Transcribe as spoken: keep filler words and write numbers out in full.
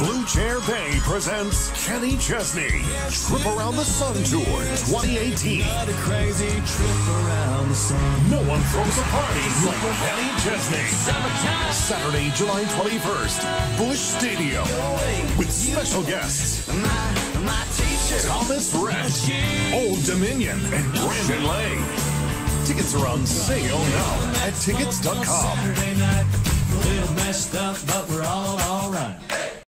Blue Chair Bay presents Kenny Chesney, Trip Around the Sun Tour twenty eighteen. No one throws a party like Kenny Chesney. Saturday, July twenty-first, Busch Stadium, with special guests Thomas Rhett, Old Dominion, and Brandon Lay. Tickets are on sale now at tickets dot com. Saturday night, a little messed up, but we're all